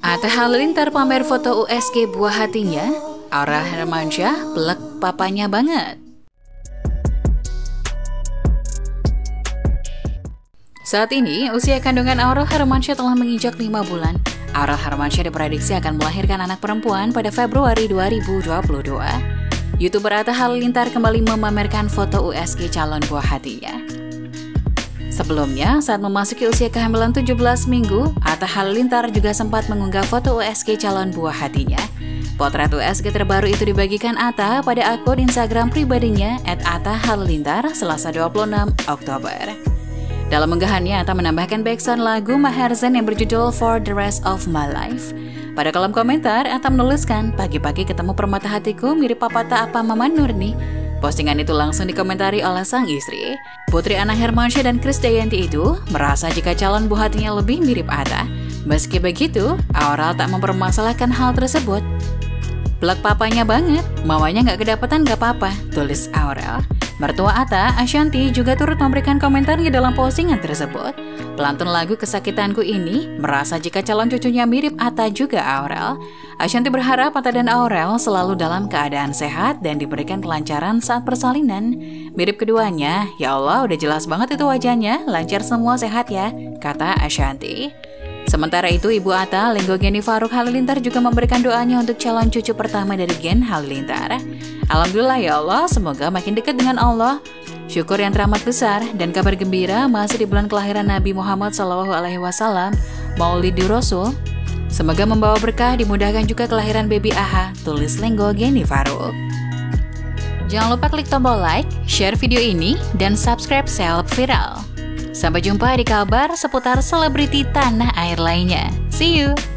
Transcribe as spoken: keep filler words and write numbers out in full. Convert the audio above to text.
Atta Halilintar pamer foto U S G buah hatinya, Aurel Hermansyah pelek papanya banget. Saat ini, usia kandungan Aurel Hermansyah telah menginjak lima bulan. Aurel Hermansyah diprediksi akan melahirkan anak perempuan pada Februari dua ribu dua puluh dua. YouTuber Atta Halilintar kembali memamerkan foto U S G calon buah hatinya. Sebelumnya, saat memasuki usia kehamilan tujuh belas minggu, Atta Halilintar juga sempat mengunggah foto U S G calon buah hatinya. Potret U S G terbaru itu dibagikan Atta pada akun Instagram pribadinya et atta halilintar Selasa dua puluh enam Oktober. Dalam unggahannya, Atta menambahkan backsound lagu Maher Zain yang berjudul For the Rest of My Life. Pada kolom komentar, Atta menuliskan, "Pagi-pagi ketemu permata hatiku mirip papata apa Mama Nur nih." Postingan itu langsung dikomentari oleh sang istri. Putri Anna Hermansyah dan Krisdayanti itu merasa jika calon buah hatinya lebih mirip Atta. Meski begitu, Aurel tak mempermasalahkan hal tersebut. "Pelek papanya banget, mamanya nggak kedapatan nggak apa-apa," tulis Aurel. Mertua Atta, Ashanti, juga turut memberikan komentarnya dalam postingan tersebut. Pelantun lagu Kesakitanku ini merasa jika calon cucunya mirip Atta juga Aurel. Ashanti berharap Atta dan Aurel selalu dalam keadaan sehat dan diberikan kelancaran saat persalinan. "Mirip keduanya, ya Allah udah jelas banget itu wajahnya, lancar semua sehat ya," kata Ashanti. Sementara itu, Ibu Atta, Lenggo Geni Faruk Halilintar juga memberikan doanya untuk calon cucu pertama dari Gen Halilintar. "Alhamdulillah ya Allah, semoga makin dekat dengan Allah. Syukur yang teramat besar dan kabar gembira masih di bulan kelahiran Nabi Muhammad shallallahu alaihi wasallam, Maulidur Rasul. Semoga membawa berkah, dimudahkan juga kelahiran baby Aha," tulis Lenggo Geni Faruk. Jangan lupa klik tombol like, share video ini, dan subscribe Seleb Viral. Sampai jumpa di kabar seputar selebriti tanah air lainnya. See you!